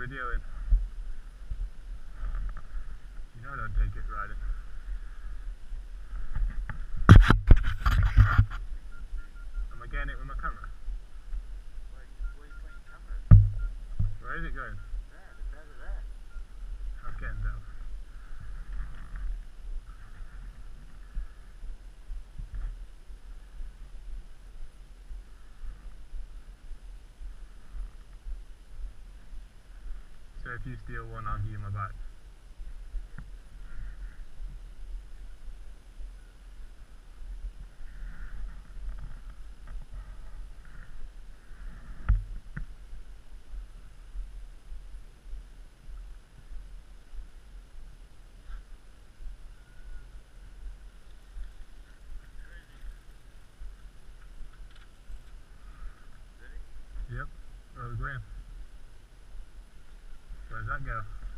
videoing. You know I don't take it riding. Am I getting it with my camera? Where are you pointing your camera? Where is it going? There, the better there. I'm getting down. So if you steal one, I'll give you my back. Ready? Yep. Where are we going? Where does that go?